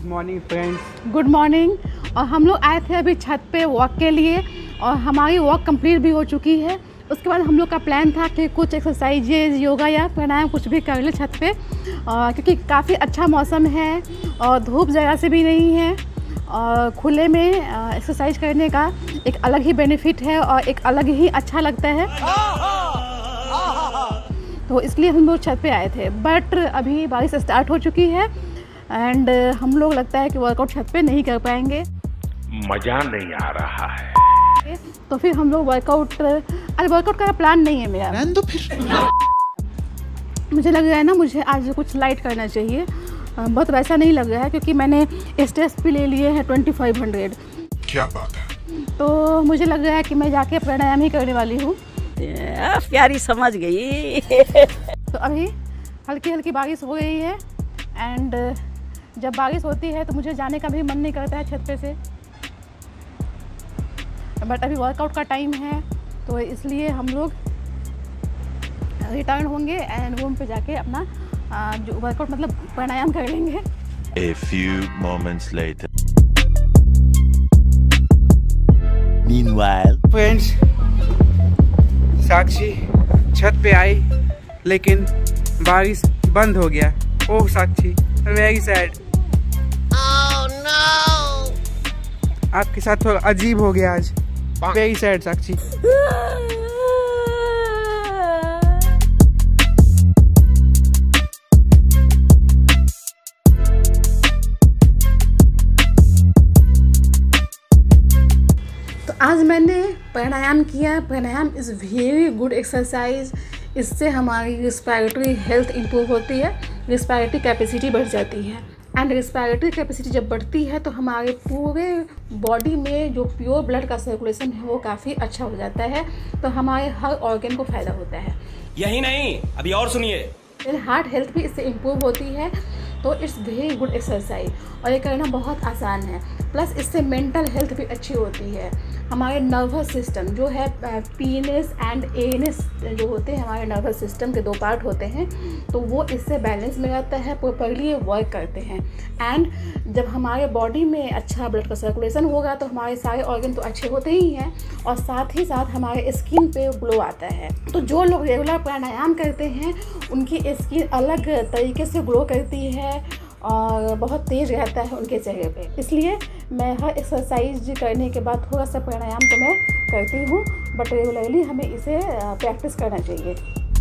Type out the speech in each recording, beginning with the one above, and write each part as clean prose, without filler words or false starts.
Morning friends. Good morning. और हम लोग आए थे अभी छत पे वॉक के लिए और हमारी वॉक कंप्लीट भी हो चुकी है। उसके बाद हम लोग का प्लान था कि कुछ एक्सरसाइजेज, योगा या प्राणायाम कुछ भी कर ले छत पे, क्योंकि काफ़ी अच्छा मौसम है और धूप ज़रा से भी नहीं है और खुले में एक्सरसाइज करने का एक अलग ही बेनिफिट है और एक अलग ही अच्छा लगता है। तो इसलिए हम लोग छत पे आए थे, बट अभी बारिश स्टार्ट हो चुकी है एंड हम लोग लगता है कि वर्कआउट छत पे नहीं कर पाएंगे, मज़ा नहीं आ रहा है। तो फिर हम लोग वर्कआउट का प्लान नहीं है मेरा। तो फिर मुझे लग रहा है ना, मुझे आज कुछ लाइट करना चाहिए। बहुत वैसा नहीं लग रहा है क्योंकि मैंने स्टेप्स भी ले लिए हैं 2500। क्या बात है। तो मुझे लग रहा है कि मैं जाके प्राणायाम ही करने वाली हूँ। प्यारी समझ गई। तो अभी हल्की हल्की बारिश हो रही है एंड जब बारिश होती है तो मुझे जाने का भी मन नहीं करता है छत पे से, बट अभी वर्कआउट का टाइम है तो इसलिए हम लोग रिटर्न होंगे एंड रूम पे जाके अपना जो वर्कआउट मतलब प्राणायाम कर लेंगे। A few moments later. Meanwhile, friends, Sakshi छत पे आई लेकिन बारिश बंद हो गया। Oh Sakshi, very sad. Oh no! आपके साथ थोड़ा अजीब हो गया आज। Very sad Sakshi. तो आज मैंने प्राणायाम किया। Pranayam is very good exercise. इससे हमारी रिस्पायरेटरी हेल्थ इम्प्रूव होती है, रिस्पायरेटरी कैपेसिटी बढ़ जाती है एंड रिस्पायरेटरी कैपेसिटी जब बढ़ती है तो हमारे पूरे बॉडी में जो प्योर ब्लड का सर्कुलेशन है वो काफ़ी अच्छा हो जाता है, तो हमारे हर ऑर्गन को फ़ायदा होता है। यही नहीं, अभी और सुनिए। फिर हार्ट हेल्थ भी इससे इम्प्रूव होती है। तो इट्स वेरी गुड एक्सरसाइज और ये करना बहुत आसान है। प्लस इससे मेंटल हेल्थ भी अच्छी होती है। हमारे नर्वस सिस्टम जो है, पीएनएस एंड एएनएस जो होते हैं हमारे नर्वस सिस्टम के 2 पार्ट होते हैं, तो वो इससे बैलेंस में रहता है, प्रॉपर्ली वर्क करते हैं। एंड जब हमारे बॉडी में अच्छा ब्लड का सर्कुलेशन होगा तो हमारे सारे ऑर्गन तो अच्छे होते ही हैं और साथ ही साथ हमारे स्किन पे ग्लो आता है। तो जो लोग रेगुलर प्राणायाम करते हैं उनकी स्किन अलग तरीके से ग्लो करती है और बहुत तेज़ रहता है उनके चेहरे पे। इसलिए मैं हर एक्सरसाइज करने के बाद थोड़ा सा प्राणायाम तो मैं करती हूँ, बट रेगुलरली हमें इसे प्रैक्टिस करना चाहिए।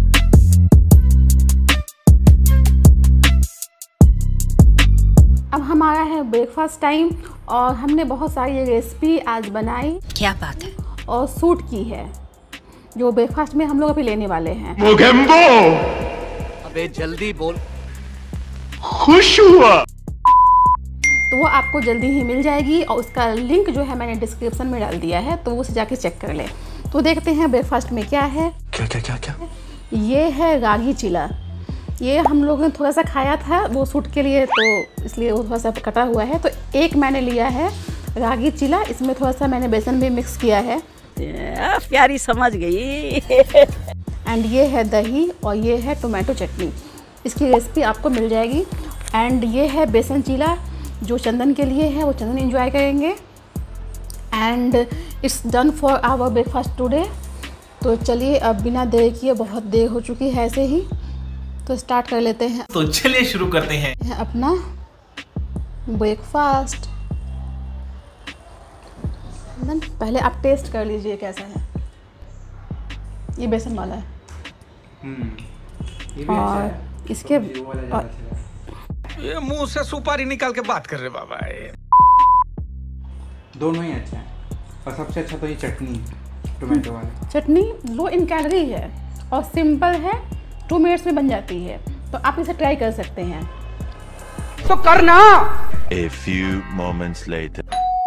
अब हमारा है ब्रेकफास्ट टाइम और हमने बहुत सारी रेसिपी आज बनाई। क्या बात है। और सूट की है जो ब्रेकफास्ट में हम लोग अभी लेने वाले हैं। अबे जल्दी बोल। खुश हुआ। तो वो आपको जल्दी ही मिल जाएगी और उसका लिंक जो है मैंने डिस्क्रिप्शन में डाल दिया है, तो उसे जाके चेक कर ले। तो देखते हैं ब्रेकफास्ट में क्या है। क्या क्या क्या क्या? ये है रागी चिला। ये हम लोगों ने थोड़ा सा खाया था वो सूट के लिए, तो इसलिए वो थोड़ा सा कटा हुआ है। तो एक मैंने लिया है रागी चिला, इसमें थोड़ा सा मैंने बेसन भी मिक्स किया है। प्यारी समझ गई। एंड ये है दही और ये है टोमेटो चटनी। इसकी रेसिपी आपको मिल जाएगी। एंड ये है बेसन चीला जो चंदन के लिए है, वो चंदन एंजॉय करेंगे। And it's done for our breakfast today. तो चलिए अब बिना देर किए, बहुत देर हो चुकी है ऐसे ही, तो स्टार्ट कर लेते हैं। तो चलिए शुरू करते हैं अपना ब्रेकफास्ट। पहले आप टेस्ट कर लीजिए कैसा है। ये बेसन वाला है ये भी अच्छा और है। इसके वो वाला ज़्यादा अच्छा है। ये मुंह से सुपारी निकाल के बात कर रहे बाबा। दोनों ही अच्छा है और सबसे अच्छा तो ये चटनी टोमेटो वाला। चटनी लो इन कैलोरी है और सिंपल है, 2 मिनट्स में बन जाती है, तो आप इसे ट्राई कर सकते हैं। तो करना। A few moments later.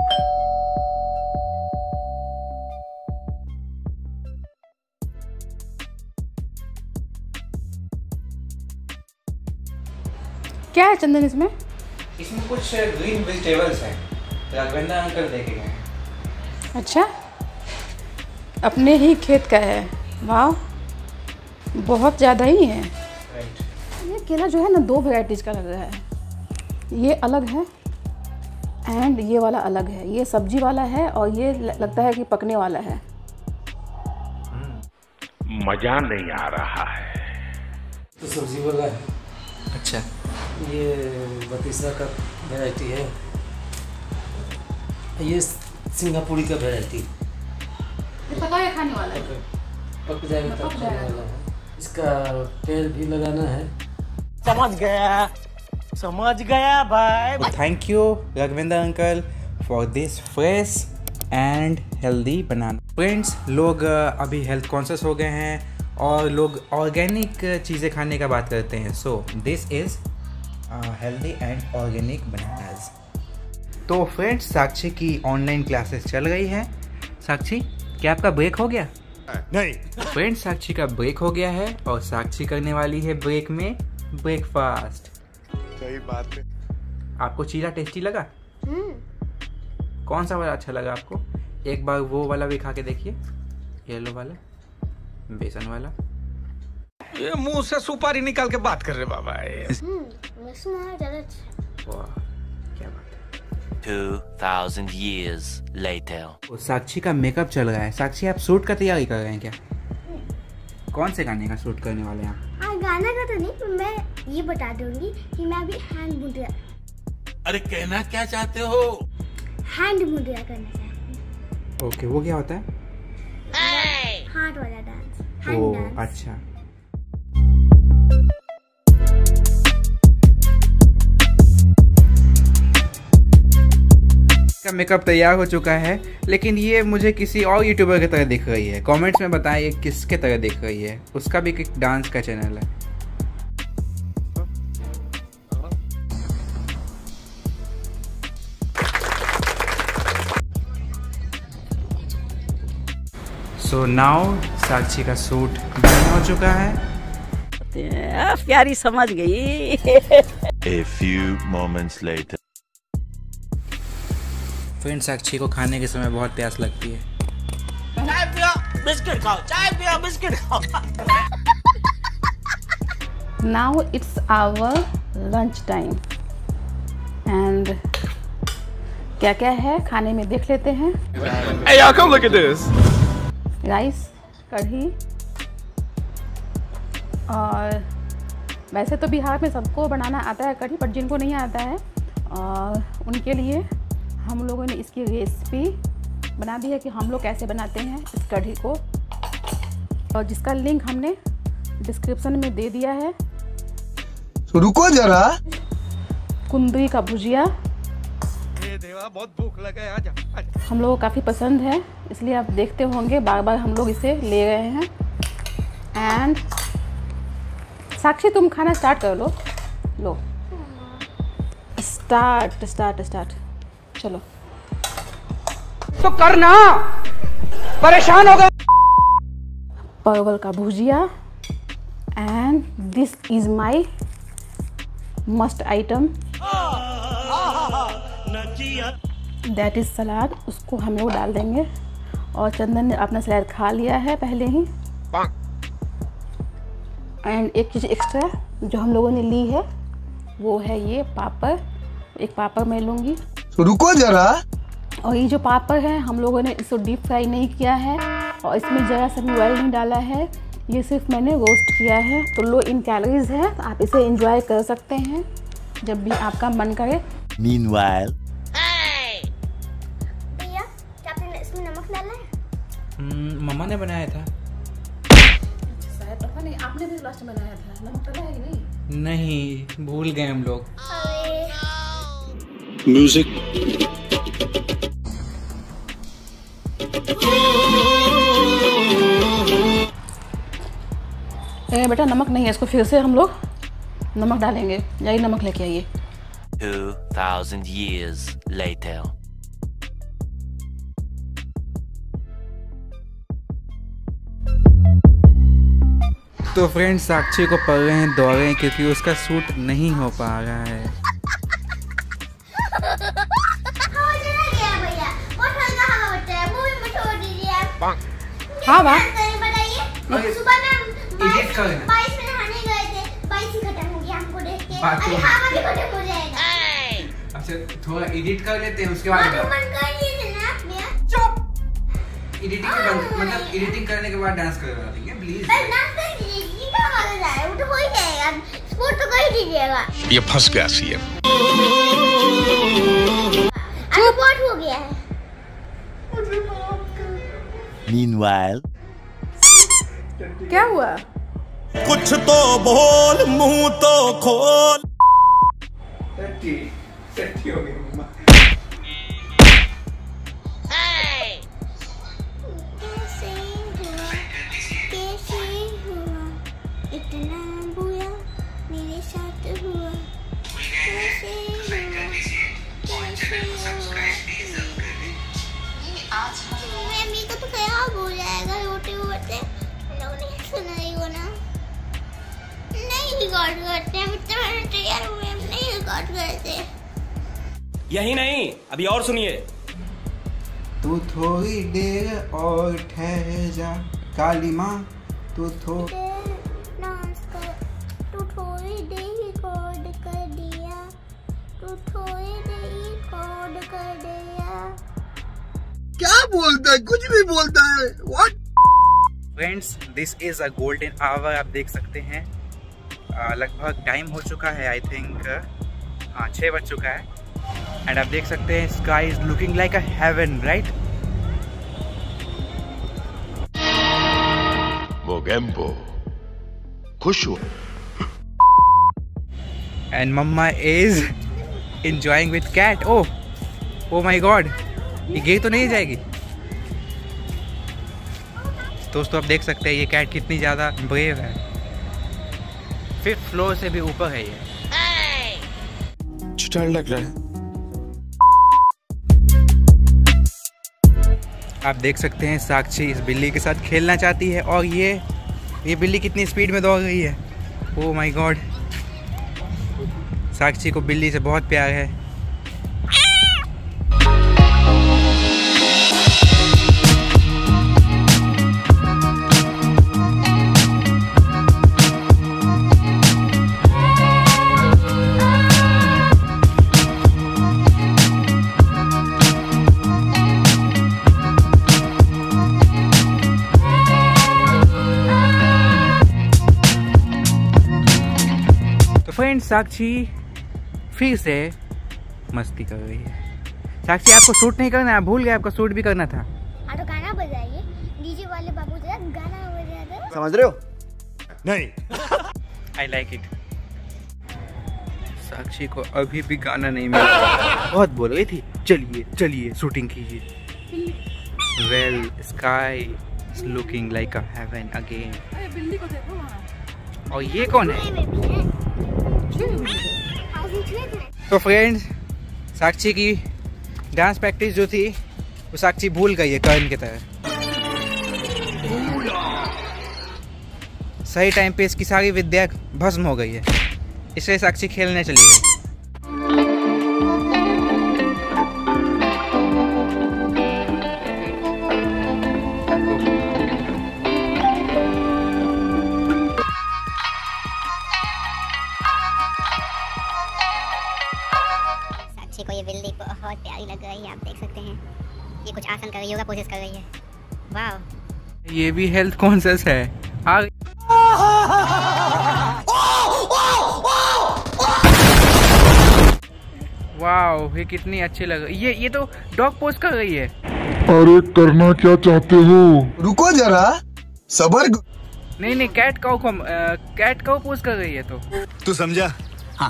क्या है चंदन इसमें? इसमें कुछ ग्रीन वेजिटेबल्स हैं, राघवेंद्र अंकल लेके गए हैं। अच्छा, अपने ही खेत का है। वाह, बहुत ज़्यादा ही है। राइट। ये केला जो है ना 2 वैरायटीज़ का लग रहा है। ये अलग है एंड ये वाला अलग है, ये सब्जी वाला है और ये लगता है कि पकने वाला है। मजा नहीं आ रहा है। तो सब्जी वाला है। अच्छा, ये बतीसा का वैरायटी है, ये सिंगापुरी का वैरायटी। ये पका के खाने वाला है, पक जाएगा तब खाने वाला है। इसका तेल भी लगाना है। समझ गया भाई। Thank you Raghavendra uncle for this fresh and healthy banana. Friends, लोग अभी हेल्थ कॉन्शियस हो गए हैं और लोग ऑर्गेनिक चीज़ें खाने का बात करते हैं। So this is healthy and organic bananas. तो फ्रेंड्स, साक्षी की ऑनलाइन क्लासेस चल रही है। साक्षी, क्या आपका ब्रेक हो गया? नहीं। फ्रेंड्स, साक्षी का ब्रेक हो गया है और साक्षी करने वाली है ब्रेक में ब्रेकफास्ट। सही बात है। आपको चीला टेस्टी लगा? कौन सा वाला अच्छा लगा आपको? एक बार वो वाला भी खा के देखिए, येलो वाला, बेसन वाला। ये मुंह से सुपारी निकाल के बात कर रहे बाबा। वाह, क्या बात है। 2000 years later. तो साक्षी का मेकअप चल रहा है। साक्षी, आप शूट का तैयारी कर रहे हैं क्या? कौन से गाने का शूट करने वाले हैं आप? गाना का तो नहीं, मैं ये बता दूंगी कि मैं अभी हैंड मुद्रा। अरे कहना क्या चाहते हो? हैंड मुद्रा करना चाहती हूँ। ओके, वो क्या होता है? हाथ वाला डांस, ओ, हैंड डांस। अच्छा। का मेकअप तैयार हो चुका है, लेकिन ये मुझे किसी और यूट्यूबर की तरह दिख रही है। कमेंट्स में बताएं ये किसके तरह दिख रही है। उसका भी एक डांस का चैनल है। सो नाउ साक्षी का सूट डन हो चुका है। प्यारी समझ गई। A few moments later. Friend, Sakshi को खाने के समय बहुत प्यास लगती है। चाय पियो बिस्किट खाओ, चाय पियो बिस्किट खाओ। Now it's our lunch time and क्या क्या है खाने में देख लेते हैं। Hey y'all, come look at this. Rice, कढ़ी, और वैसे तो बिहार में सबको बनाना आता है कढ़ी, पर जिनको नहीं आता है और उनके लिए हम लोगों ने इसकी रेसिपी बना दी है कि हम लोग कैसे बनाते हैं इस कढ़ी को, और जिसका लिंक हमने डिस्क्रिप्शन में दे दिया है। रुको जरा। कुंदरी का भुजिया देवा, बहुत भूख लगा है, आजा। हम लोगों को काफ़ी पसंद है, इसलिए आप देखते होंगे बार बार हम लोग इसे ले रहे हैं। एंड साक्षी, तुम खाना स्टार्ट कर लो। लो, स्टार्ट स्टार्ट स्टार्ट, चलो। तो करना, परेशान हो गए। परवल का भुजिया and this is my must item, that is salad. उसको हम लोग डाल देंगे और चंदन ने अपना सलाद खा लिया है पहले ही। एंड एक चीज़ एक्स्ट्रा जो हम लोगों ने ली है वो है ये पापड़। एक पापड़ मैं लूँगी। रुको जरा। और ये जो पापड़ है हम लोगों ने इसको डीप फ्राई नहीं किया है और इसमें ज़रा सा भी ऑयल नहीं डाला है, ये सिर्फ मैंने रोस्ट किया है। तो लो इन कैलोरीज है, तो आप इसे एंजॉय कर सकते हैं जब भी आपका मन करे। Meanwhile. भैया, क्या आपने इसमें नमक डाला है? मम्मा ने बनाया था। शायद पता नहीं, आपने भी लास्ट में बनाया था। नमक डाला है कि नहीं? नहीं, भूल गए हम लोग। म्यूजिक। बेटा नमक नहीं है, इसको फिर से हम लोग नमक डालेंगे। यही नमक लेके आइए। 2000 years later. तो फ्रेंड्स, साक्षी को पड़ रहे हैं दौरे क्योंकि उसका सूट नहीं हो पा रहा है। हाँ वाह, सुबह में 22 में नहाने गए थे, 22 ही खत्म हो गया हमको देख के। अरे हवा भी खत्म हो जाएगा। थोड़ा एडिट कर लेते हैं उसके बाद चुप। एडिटिंग के बाद मतलब एडिटिंग करने के बाद डांस करवा देंगे प्लीज। ये फंस गया सीएम। बहुत हो गया है। Meanwhile, क्या हुआ? कुछ तो बोल, मुंह तो खोल। टट्टी हो गई मम्मा। इतना बुरा मेरे साथ हुआ। मम्मी को तो खराब हो जाएगा रोते रोते। लोग नहीं सुन रही हो ना। नहीं रिकॉर्ड करते हैं, तैयार हुए नहीं रिकॉर्ड करते। यही नहीं, अभी और सुनिए। तू थोड़ी देर और ठहर जा काली माँ, तू थोड़ी देर रिकॉर्ड कर दिया। तू थोड़ी देर रिकॉर्ड कर दिया। क्या बोलता है, कुछ भी बोलता है। What friends, this is a golden hour. आप देख सकते हैं लगभग टाइम हो चुका है, आई थिंक 6 बज चुका है। एंड आप देख सकते हैं sky is looking like a heaven, right? वो गेम्बो खुश हुआ। And mamma is enjoying with cat. Oh my god, ये गिर तो नहीं जाएगी? दोस्तों आप देख सकते हैं ये कैट कितनी ज़्यादा ब्रेव है। 5th फ्लोर से भी ऊपर है ये। डर लग रहा है। आप देख सकते हैं साक्षी इस बिल्ली के साथ खेलना चाहती है और ये बिल्ली कितनी स्पीड में दौड़ रही है। ओह माय गॉड, साक्षी को बिल्ली से बहुत प्यार है। फ्रेंड्स, साक्षी फिर से मस्ती कर रही है। साक्षी आपको शूट नहीं करना है, भूल गए, आपको शूट भी करना था। तो गाना बजाइए, डीजे वाले बाबू जरा गाना बजा दो। समझ रहे हो? नहीं। I like it. साक्षी को अभी भी गाना नहीं मिला, बहुत बोल रही थी चलिए चलिए शूटिंग कीजिए। Well, sky is looking like a heaven again. बिल्ली को देखो वहाँ। और ये कौन है? तो फ्रेंड्स, साक्षी की डांस प्रैक्टिस जो थी वो साक्षी भूल गई है कर्ण की तरह। सही टाइम पे इसकी सारी विद्या भस्म हो गई है, इसलिए साक्षी खेलने चली गई। को ये बिल्ली बहुत प्यारी लग रही है। आप देख सकते हैं ये कुछ आसन कर रही होगा, कोशिश कर रही है। वाह, ये भी हेल्थ कॉन्शियस है। वाह, ये कितनी अच्छी लग रही है। ये तो डॉग पोज कर रही है। अरे करना क्या चाहते हो? रुको जरा, सबर। नहीं, कैट काउ पोज कर रही है। तो तू समझा? हाँ।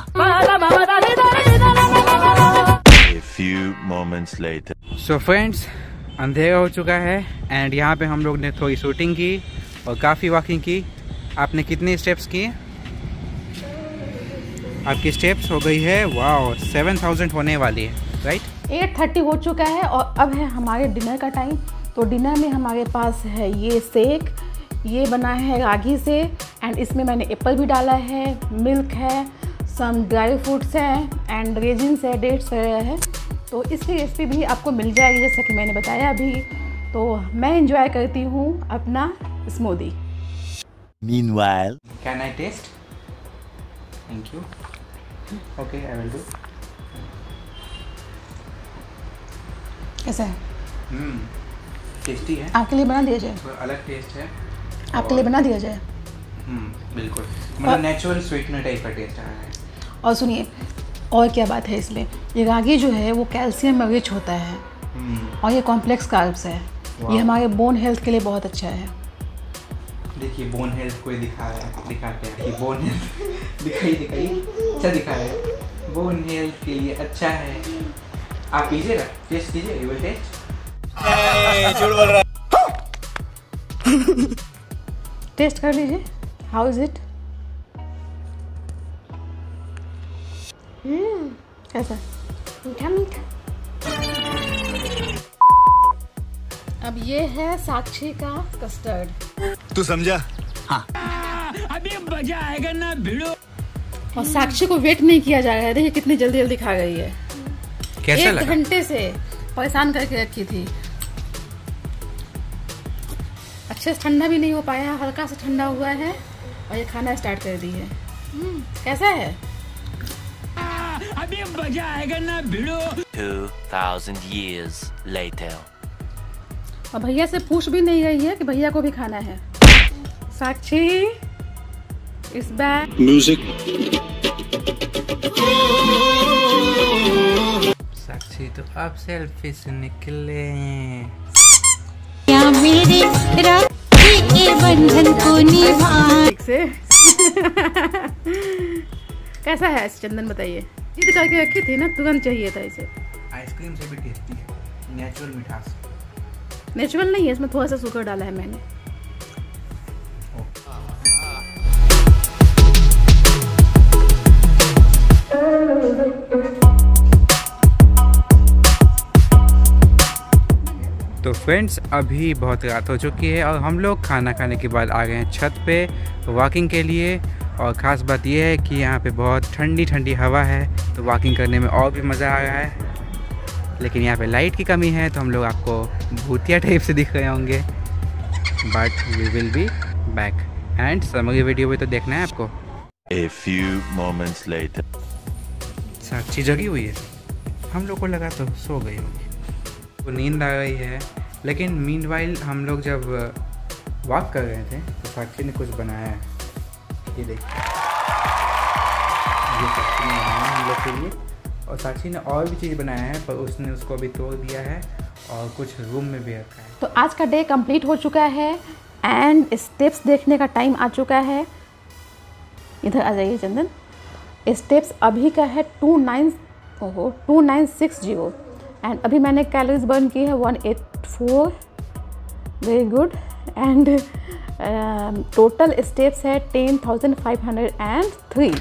A few moments later. So friends, अंधेरा हो चुका है एंड यहाँ पे हम लोग ने थोड़ी शूटिंग की और काफ़ी वॉकिंग की। आपने कितने स्टेप्स किए? आपकी स्टेप्स हो गई है वाओ 7000 होने वाली है, राइट? 8:30 हो चुका है और अब है हमारे डिनर का टाइम। तो डिनर में हमारे पास है ये शेक, ये बना है रागी से एंड इसमें मैंने एप्पल भी डाला है, मिल्क है, सम ड्राई फ्रूट्स हैं एंड रेजिन्स है, डेट्स है। तो इसकी रेसिपी भी आपको मिल जाएगी जैसा कि मैंने बताया अभी। तो मैं एंजॉय करती हूँ अपना smoothie. Meanwhile, Can I taste? Thank you. Okay, I will do. कैसा है? टेस्टी है। आपके लिए बना दिया जाए? अलग टेस्ट है। आपके लिए बना दिया जाए? बिल्कुल, मतलब नेचुरल स्वीटनर टाइप का टेस्ट आ रहा है। और सुनिए, और क्या बात है इसमें, ये रागी जो है वो कैल्शियम में रिच होता है और ये कॉम्प्लेक्स कार्ब्स है। ये हमारे बोन हेल्थ के लिए बहुत अच्छा है। देखिए बोन हेल्थ कोई दिखाते हैं कि बोन हेल्थ दिखाइए अच्छा दिखा रहा है। बोन हेल्थ के लिए अच्छा है। आप पीजिएगा, टेस्ट कीजिए, यू विल टेस्ट। झूठ बोल रहा है। टेस्ट कर लीजिए, हाउ इज इट? कैसा? मीठा मीठा। अब ये है साक्षी का कस्टर्ड। तू समझा? हाँ। अभी मजा आएगा ना भिड़ो। और साक्षी को वेट नहीं किया जा रहा है, देखिए कितनी जल्दी जल्दी खा गई है। कैसा लगा? 1 घंटे से परेशान करके रखी थी। अच्छे से ठंडा भी नहीं हो पाया, हल्का सा ठंडा हुआ है और ये खाना स्टार्ट कर दी है। कैसा है? अभी मजा आएगा ना भिड़ो। 2000 years later. और भैया से पूछ भी नहीं रही है कि भैया को भी खाना है। साक्षी इस बैग म्यूजिक। साक्षी तो अब सेल्फी से निकले। या मेरे राखी के बंधन को निभा। ठीक से कैसा है चंदन, बताइए? जिद करके रखी थी ना, तुरंत चाहिए था इसे। आइसक्रीम से भी टेस्टी है, नेचुरल मिठास। नेचुरल नहीं है, इसमें थोड़ा सा शुगर डाला है मैंने। तो फ्रेंड्स, अभी बहुत रात हो चुकी है और हम लोग खाना खाने के बाद आ गए हैं छत पे वॉकिंग के लिए। और ख़ास बात यह है कि यहाँ पे बहुत ठंडी ठंडी हवा है, तो वॉकिंग करने में और भी मज़ा आ रहा है। लेकिन यहाँ पे लाइट की कमी है, तो हम लोग आपको भूतिया टाइप से दिख रहे होंगे, but we will be back. And summary video भी तो देखना है आपको। A few moments later. साक्षी जगी हुई है, हम लोग को लगा तो सो गई होगी, वो नींद आ गई है। लेकिन मीनवाइल हम लोग जब वॉक कर रहे थे तो साक्षी ने कुछ बनाया है। ये देखिए, ये साक्षी ने बनाया हम लोग के लिए। और साक्षी ने और भी चीज़ बनाया है, पर उसने उसको अभी तोड़ दिया है और कुछ रूम में भी रखा है। तो आज का डे कंप्लीट हो चुका है एंड स्टेप्स देखने का टाइम आ चुका है। इधर आ जाइए चंदन। स्टेप्स अभी का है 2960 एंड अभी मैंने कैलोरीज बर्न की है 184। Very good. And total steps है 10,503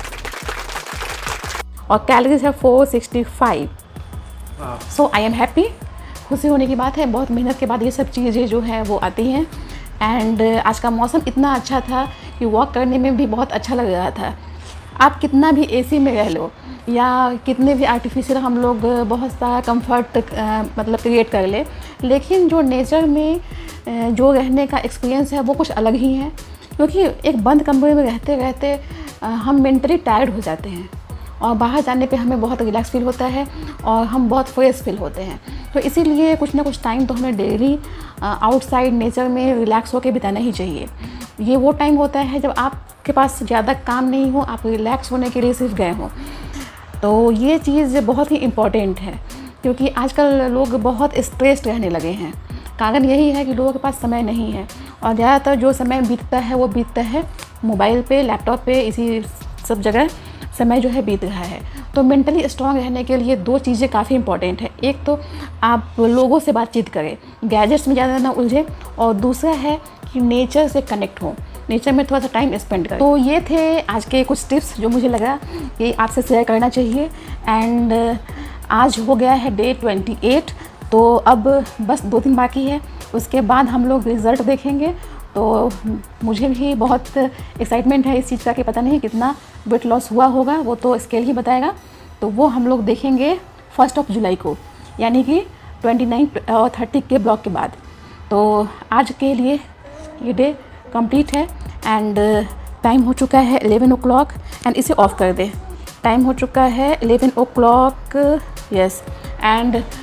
और कैलोरीज है 465। So I am happy. खुशी होने की बात है, बहुत मेहनत के बाद ये सब चीज़ें जो है वो आती हैं। एंड आज का मौसम इतना अच्छा था कि वॉक करने में भी बहुत अच्छा लग रहा था। आप कितना भी एसी में रह लो या कितने भी आर्टिफिशियल हम लोग बहुत सारा कंफर्ट मतलब क्रिएट कर ले, लेकिन जो नेचर में जो रहने का एक्सपीरियंस है वो कुछ अलग ही है। क्योंकि एक बंद कमरे में रहते रहते हम मेंटली टायर्ड हो जाते हैं और बाहर जाने पे हमें बहुत रिलैक्स फील होता है और हम बहुत फ्रेश फील होते हैं। तो इसीलिए कुछ ना कुछ टाइम तो हमें डेली आउटसाइड नेचर में रिलैक्स होकर बिताना ही चाहिए। ये वो टाइम होता है जब आपके पास ज़्यादा काम नहीं हो, आप रिलैक्स होने के लिए सिर्फ गए हो। तो ये चीज़ बहुत ही इम्पॉर्टेंट है, क्योंकि आजकल लोग बहुत स्ट्रेस्ड रहने लगे हैं। कारण यही है कि लोगों के पास समय नहीं है और ज़्यादातर जो समय बीतता है वो बीतता है मोबाइल पे, लैपटॉप पे, इसी सब जगह समय जो है बीत रहा है। तो मेंटली स्ट्रांग रहने के लिए 2 चीज़ें काफ़ी इंपॉर्टेंट है। एक तो आप लोगों से बातचीत करें, गैजेट्स में ज़्यादा ना उलझे, और दूसरा है कि नेचर से कनेक्ट हो, नेचर में थोड़ा सा टाइम स्पेंड करें। तो ये थे आज के कुछ टिप्स जो मुझे लगा कि आपसे शेयर करना चाहिए। एंड आज हो गया है डे 28, तो अब बस 2 दिन बाकी है, उसके बाद हम लोग रिज़ल्ट देखेंगे। तो मुझे भी बहुत एक्साइटमेंट है इस चीज़ का कि पता नहीं कितना वेट लॉस हुआ होगा, वो तो स्केल ही बताएगा। तो वो हम लोग देखेंगे 1 जुलाई को, यानी कि 29 और 30 के ब्लॉक के बाद। तो आज के लिए ये डे कंप्लीट है एंड टाइम हो चुका है 11 o'clock एंड इसे ऑफ कर दे। टाइम हो चुका है 11 o'clock, यस। एंड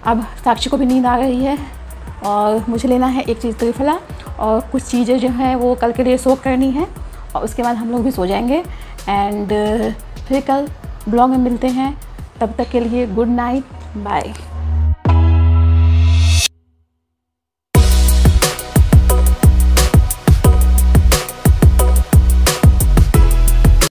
अब साक्षी को भी नींद आ रही है और मुझे लेना है एक चीज़ त्रिफला और कुछ चीज़ें जो हैं वो कल के लिए सोक करनी है और उसके बाद हम लोग भी सो जाएंगे। एंड फिर कल ब्लॉग में मिलते हैं, तब तक के लिए गुड नाइट, बाय।